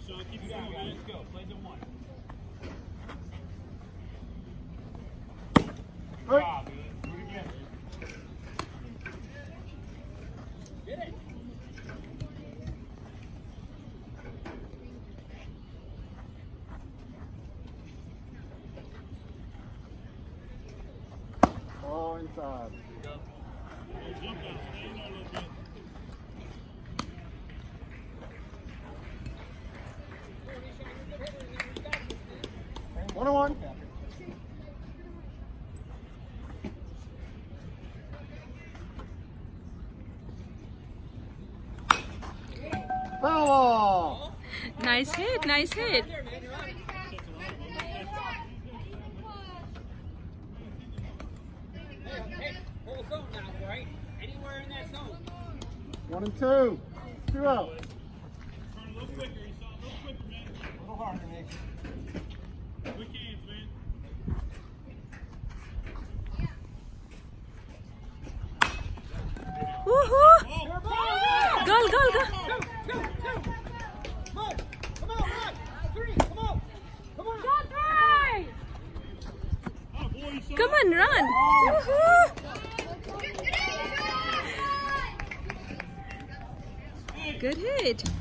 Sean. Keep it going, man. Let's go. Plays at 1. Good job, man. Do it again. Get it. Oh, inside. One on one. Foul! Nice hit, nice hit. Whole zone now, right? Anywhere in that zone. 1 and 2. 2 out. Turn a little quicker, Eshan. A little quicker, man. A little harder, Nick. Quick hands, man. Woohoo! Oh, Goal, goal, goal. Go, go, go. Come on. Come on, run. 3. Come on. Come on. Shot 3! Oh, boy, Eshan. Come on, run. Woohoo! Good hit.